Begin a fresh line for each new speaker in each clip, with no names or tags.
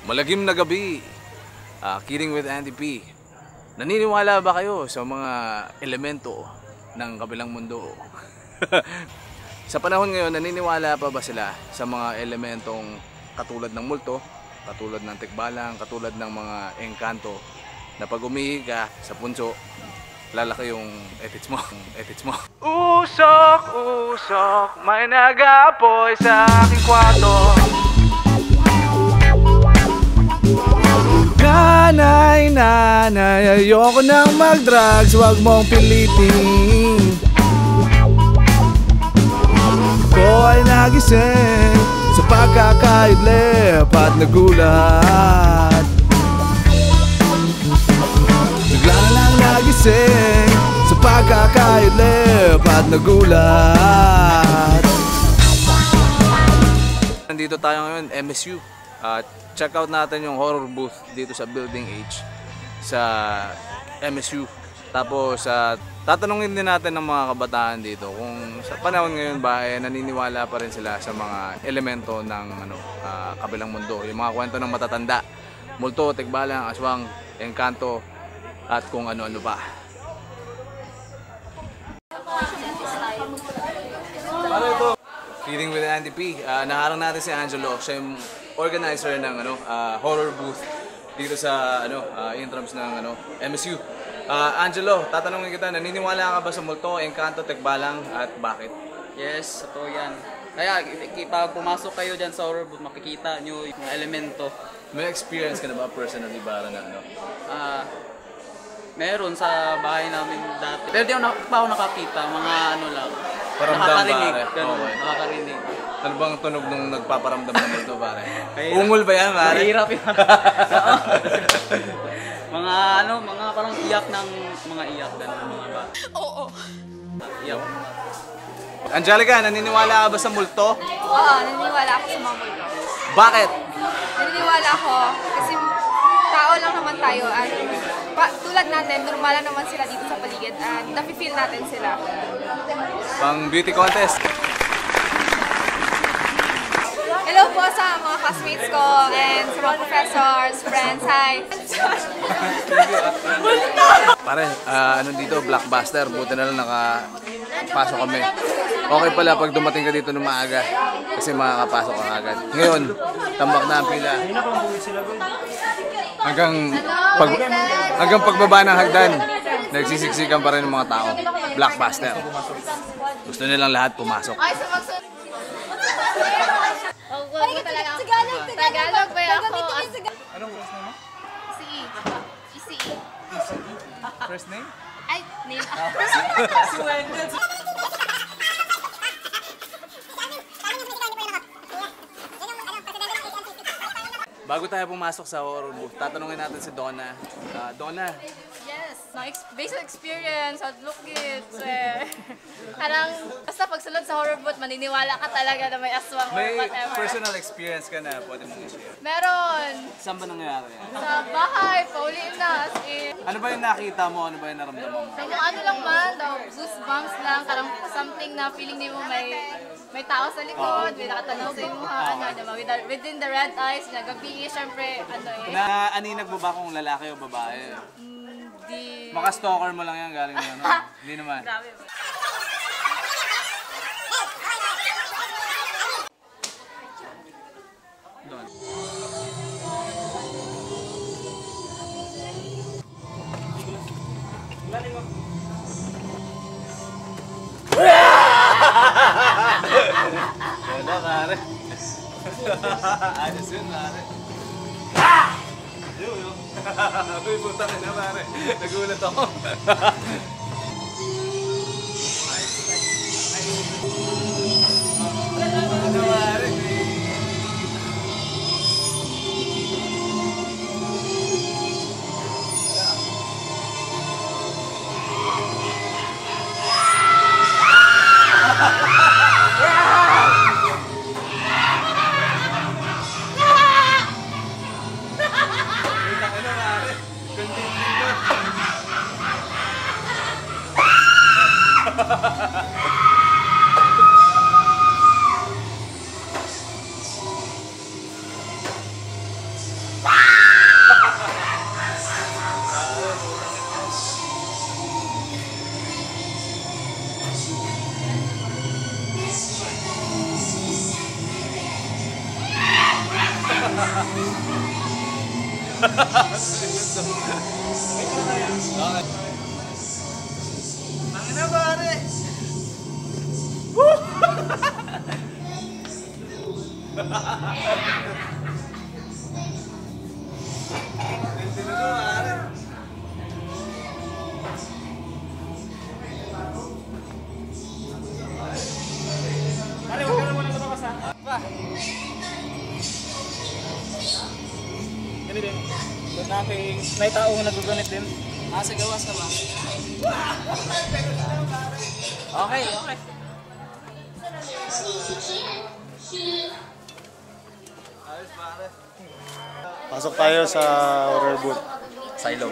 Malagim na gabi. Kidding with Andy P. Naniniwala ba kayo sa mga elemento ng kabilang mundo? Sa panahon ngayon, naniniwala pa ba sila sa mga elementong katulad ng multo, katulad ng tikbalang, katulad ng mga engkanto na pag umihi ka sa punso, lalaki yung etits mo. Usok, usok, may nag-aapoy sa aking kwarto. Nanay, nanay, ayoko nang mag-drugs, wag mong pilitin. Ako ay nagising sa pagkakaidlip at nagulat. Bigla na lang nagising sa pagkakaidlip at nagulat. Nandito tayo ngayon, MSU. Check out natin yung horror booth dito sa Building H sa MSU. Tapos tatanungin din natin ng mga kabataan dito kung sa panahon ngayon ba naniniwala pa rin sila sa mga elemento ng kabilang mundo. Yung mga kwento ng matatanda, multo, tikbalang, aswang, engkanto at kung ano-ano pa. Feeding with Andy P. Naharang natin si Angelo. Siya yung organizer ng horror booth dito sa intrams ng MSU. Angelo, tatanungin kita, naniniwala ka ba sa multo, engkanto, tikbalang at bakit?
Yes, totoo yan. Kaya pag pumasok kayo dyan sa horror booth, makikita nyo yung mga elemento.
May experience ka na ba personally ba na
meron sa bahay namin dati. Pero di ako nakakita, mga lang.
Paramdam
nakakarinig,
pare.
ganun,
Okay.
nakakarinig.
Ano bang tunog nung nagpaparamdam ng multo pare? Ungol ba yan pare?
Mahirap yan. mga parang iyak ng mga iyak ganun mga ba. Oo. Iyak.
Angelica, naniniwala ka ba sa multo?
Oo, naniniwala ako sa mga multo.
Bakit?
Naniniwala ako kasi tao lang naman tayo at tulad natin, normal lang naman sila dito sa paligid at nafe-feel natin sila.
Pang beauty contest.
Hello po sa mga classmates ko and sa mga professors, friends, hi!
Pare, dito, blockbuster. Buti na lang nakapasok kami. Okay pala pag dumating ka dito ng maaga kasi makakapasok ka agad. Ngayon, tambak na ang pila. Hanggang pagbaba ng hagdan, nagsisiksikan pa rin ng mga tao. Blockbuster. Gusto nilang lahat pumasok.
Tagalog ba ako?
Anong first name mo?
ECE.
First name?
Ay, name.
Bago tayo pumasok sa horror booth, tatanungin natin si Donna. Donna,
Yes, based on experience, look it. Parang basta pagsulod sa horror booth, maniniwala ka talaga na may aswang or
may
whatever.
personal experience ka na pwede mong i-share?
Meron.
Saan ba nangyayari yan?
Sa bahay, pauliin na. As in,
Ano ba yung nakita mo? Ano ba yung naramdaman mo?
kung ano lang man, goosebumps lang, parang something na feeling niyo may tao sa likod, may nakatanaw sa iyong mukha, within the red eyes, gabi, syempre,
Naaninag mo ba kung lalaki o babae?
di...
Maka-stalker mo lang yan galing mo, no? Hindi naman.
Grabe.
Doon. Wala, pare. Ayos yun, pare. Uy, putang ina, pare. Nagulat ako. Ano, pare? Mangina pare!
Pare, huwag ka na muna lumabas ha. Ganun din. Doon na aking may taong naggugunit din.
Sa gawas na ba?
Okay, okay.
Pasok tayo sa horror booth.
Silo.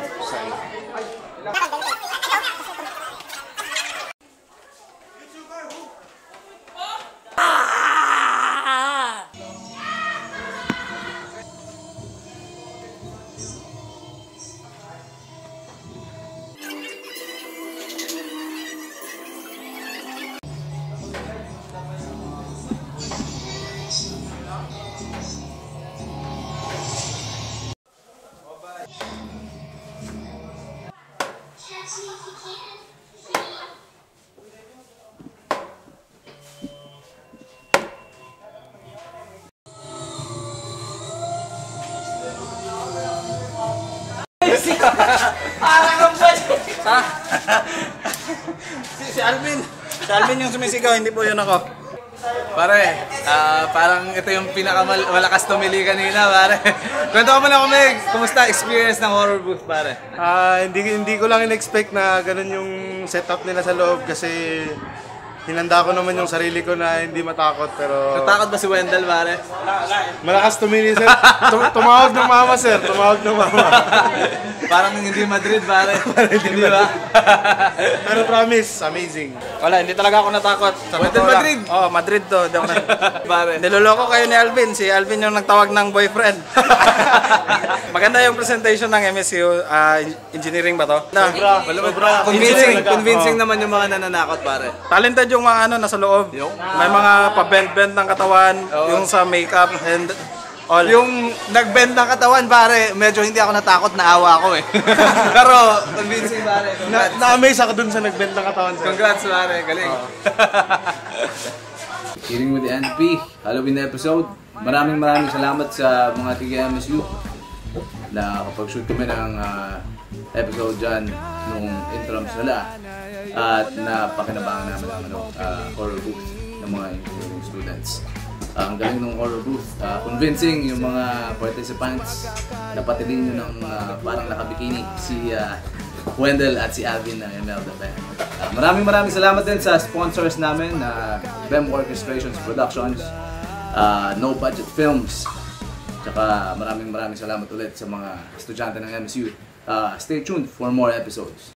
Si Alvin! Si Alvin yung sumisigaw, hindi po yun ako.
Pare, parang ito yung pinakamalakas tumili kanina, pare. Kwento ko muna kami, kumusta experience ng horror booth, pare?
Hindi ko lang in-expect na ganun yung setup nila sa loob kasi hinanda ko naman yung sarili ko na hindi matakot pero...
Natakot ba si Wendell, pare?
Malakas tumili sir. Tumawag ng mama sir, tumawag ng mama.
Parang hindi Madrid, pare. Hindi ba?
Pero promise, amazing.
Wala, hindi talaga ako natakot. Sa
Wendell
totoo lang.
Madrid?
Oo, Madrid to.
Pare.
Niloloko kayo ni Alvin. Si Alvin yung nagtawag ng boyfriend. Maganda yung presentation ng MSU. Engineering ba to?
Convincing naman yung mga nananakot, pare.
Talented yung mga nasa loob. May mga pa-bend-bend ng katawan, yung sa makeup and all.
Yung nag-bend ng katawan, pare, medyo hindi ako natakot, naawa ako eh. Pero convincing, pare.
Na-amaze ako dun sa nagbend ng katawan sir.
Congrats, pare. Galing. Hearing with the NP, Halloween episode. Maraming salamat sa mga tiga-MSU na kapag-shoot kami ng episode dyan nung intrams nila at napakinabangan namin ang horror booth ng mga engineering students. Ang galing ng horror booth, convincing yung mga participants. Napatilin nyo ng parang nakabikini si Wendell at si Alvin ng ML The Band. Maraming salamat din sa sponsors namin, BEM Orchestrations Productions, No Budget Films. Tsaka maraming salamat ulit sa mga estudyante ng MSU. Stay tuned for more episodes.